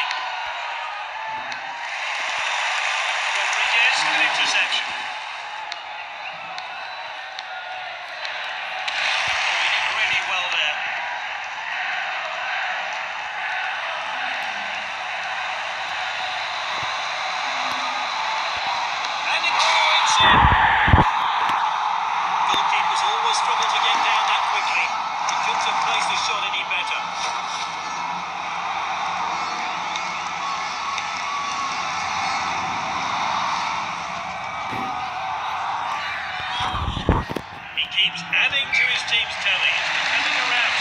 defending. Rodriguez, good interception. Oh, he did really well there. And it's in. Goalkeepers always struggle to get down that quickly. He couldn't have placed the shot any better. He keeps adding to his team's tally. It's becoming a rout.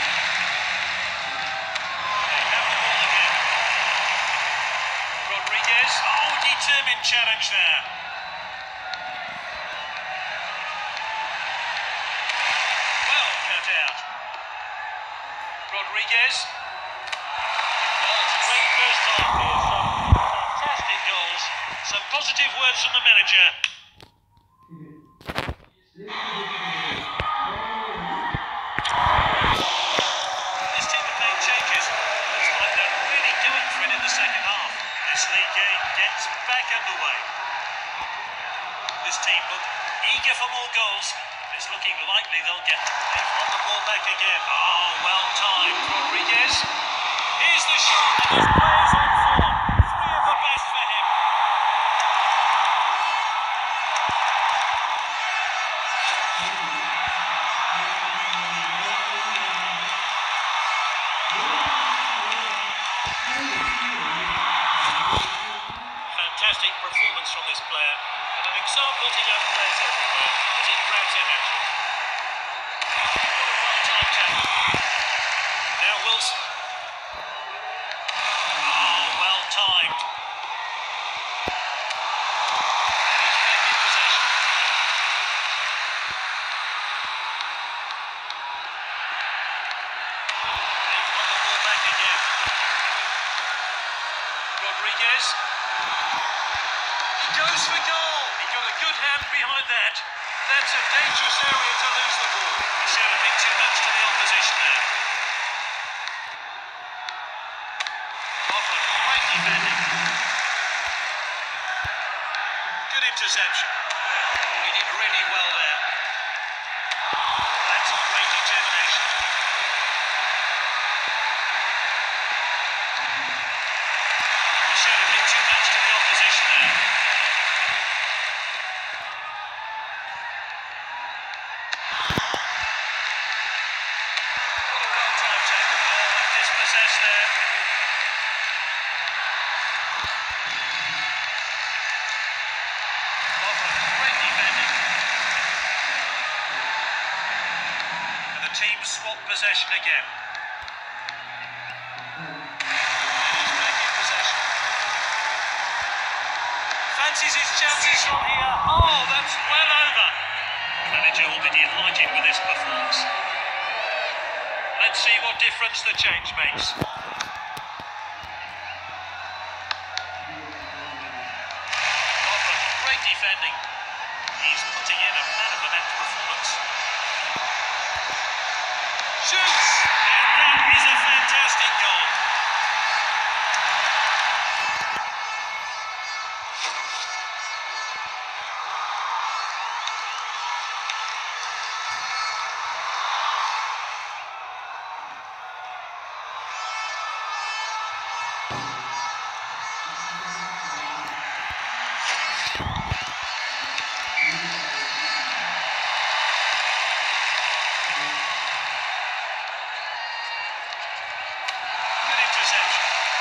They have the ball again. Rodriguez. Oh, determined challenge there. Well cut out. Rodriguez. Well, it's a great first half here. Some fantastic goals. Some positive words from the manager. This team have made changes. Looks like they're really going for it in the second half. This league game gets back underway. This team look eager for more goals. It's looking likely they'll won the ball back again. Oh, well timed, Rodriguez. Here's the shot. And his players on form. Three of the best for him. Fantastic performance from this player, and an example to young players everywhere as he grabs it actually. What a well-timed tackle. Now Wilson. Oh, well-timed. And he's back in possession. They've won the ball back again. Rodriguez. He goes for goal. He got a good hand behind that. That's a dangerous area to lose the ball. He showed a bit too much to the opposition there. Offered great defending. Good interception. Oh, he did really well there. That's great determination. He showed a bit too much to the opposition there. What a well-timed tackle. Oh, dispossessed there. Offered great defending. And the team swap possession again. And he's back in possession. Fancies his chances from here. Oh, that's well over. The manager will be delighted with this performance. Let's see what difference the change makes. Offered great defending. He's putting in a man of the match performance. Shoots! And that is a fantastic goal. Good interception.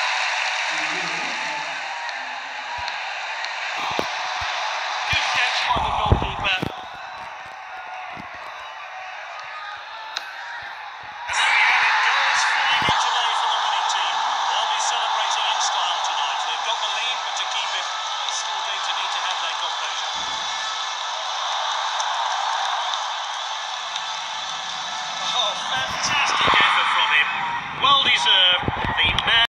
Good catch by the goalkeeper. And there we have it. Goals flying in today for the winning team. They'll be celebrating in style tonight. They've got the lead, but to keep it, they're still going to need to have their composure. Oh, fantastic effort from him. Well deserved.